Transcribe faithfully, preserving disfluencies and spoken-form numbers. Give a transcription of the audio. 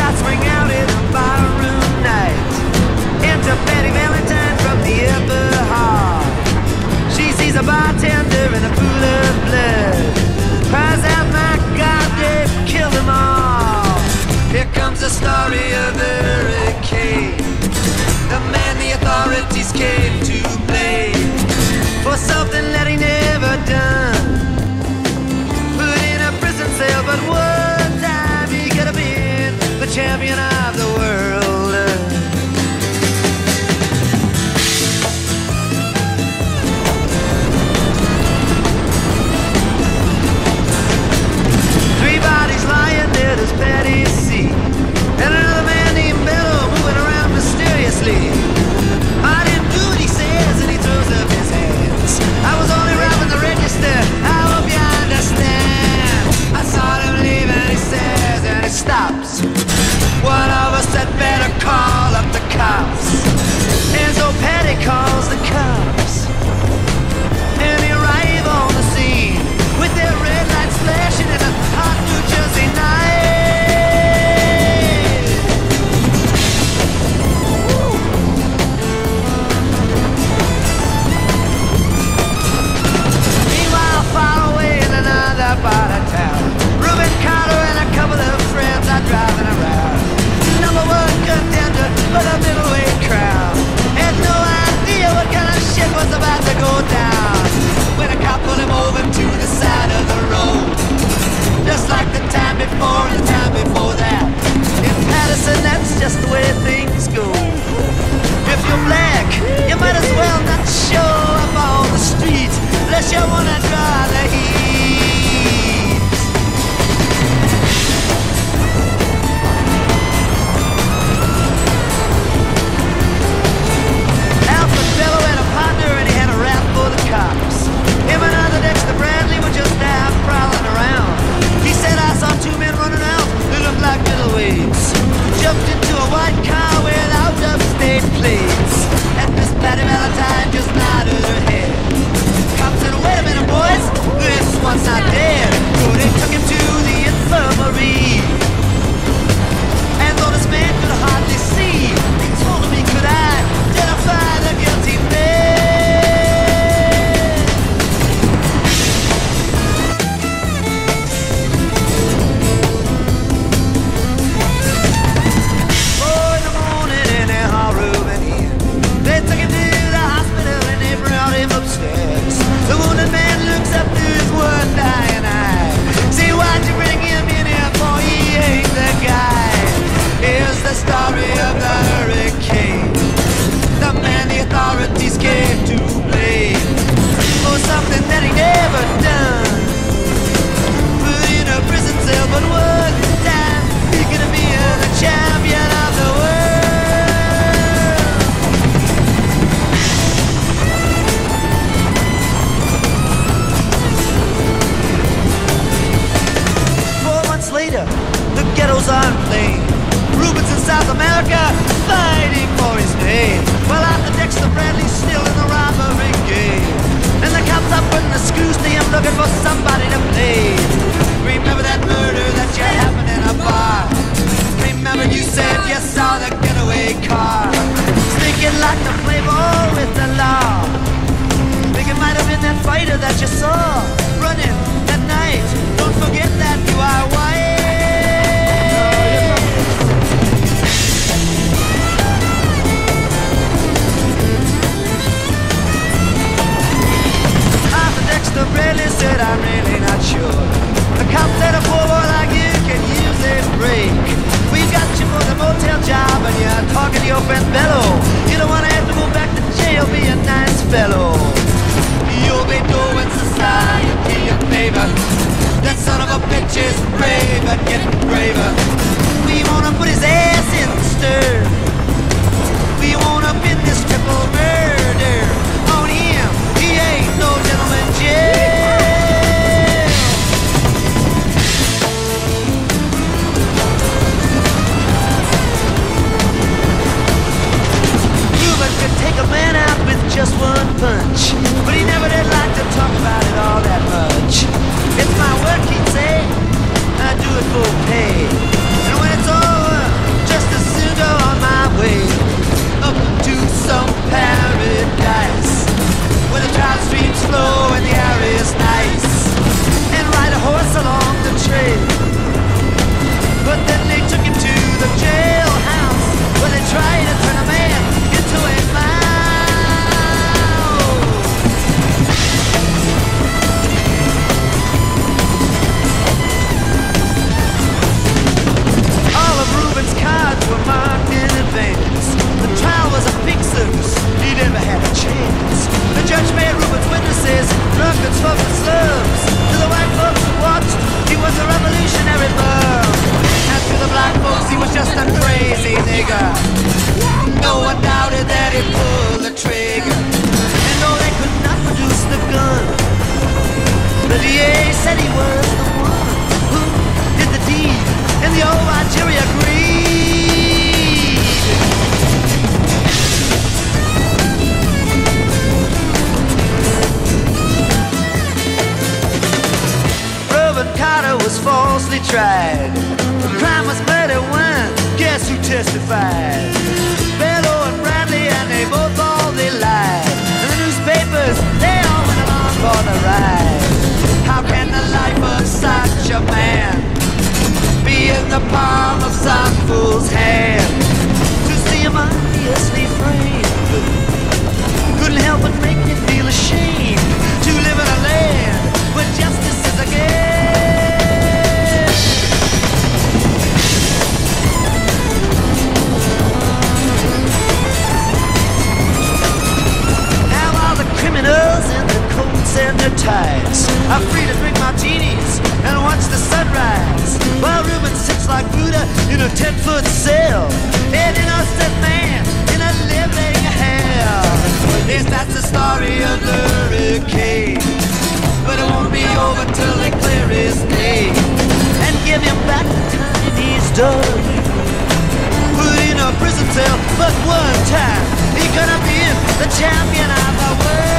lights swing out in a barroom night. Enter Betty Valentine from the upper hall. She sees a bartender in a pool of blood. Cries out, my God, they've killed them all. Here comes the story of the hurricane, the man the authorities came to blame for something that he never done. Put in a prison cell, but one time he could have been the champion of the world. Three bodies lying there, does Patty see? And another man named Bello moving around mysteriously. I didn't do what he says, and he throws up his hands. I was only robbing the register, I hope you understand. I saw him leave and he says, and he stops. One of us had better call up the cops. And so Patty calls the cops, and they arrive on the scene with their red lights flashing in a hot New Jersey night. Meanwhile, far away in another part of town, Reuben Carter and a couple of friends are driving around. Number one contender for the middleweight crown. Had no idea what kind of shit was about to go down when a cop pulled him over to the side of the road. Just like the time before and the time before that. In Patterson, that's just the way things go. If you're black, you might as well not show up on the street unless you wanna draw the heat. Alfred Bello had a partner and he had a rap for the cops. Him and other Dexter Bradley were just out prowling around. He said, I saw two men running out, they looked like middleweights. Jumped into a white car with out-of-state plates, and Miss Patty Valentine just nodded her head. Cops said, wait a minute, boys, this one's not dead. So they took him to the infirmary, and though this man could hardly see, he told him he could identify the guilty man. They took him to the hospital and they brought him upstairs. The wounded man looks up to his one dying eye. See, why'd you bring him in here for? He ain't the guy. Here's the story of the hurricane, the man the authorities came to blame for something that he never done. Put in a prison cell, but one time he could have been the champion of the world. Later, the ghettos are inflamed. Rubens in South America fighting for his name. Well, after Dexter Bradley's still in the robbery game, and the cops are putting the screws to him looking for somebody to blame. Remember that murder that you happened in a bar? Remember you said you saw the getaway car sneaking like the playboy with the law. Think it might have been that fighter that you saw running that night. Don't forget that you are white. After Dexter Bradley said, I'm really not sure. The cop said a poor boy like you falsely tried. The crime was murder one, guess who testified? Bello and Bradley, and they both all they lied. And the newspapers, they all went along for the ride. How can the life of such a man be in the palm of some fool's hand? To see him obviously framed couldn't help but make me feel ashamed to live in a land where justice is a game. Now all the criminals in their coats and their ties are free to drink martinis and watch the sunrise, while Reuben sits like Buddha in a ten-foot cell, an innocent man in a living hell. Yes, that's the story of the hurricane, but it won't be over till they clear his name and give him back the time he's done. Put in a prison cell but one time, he's gonna be the champion of the world.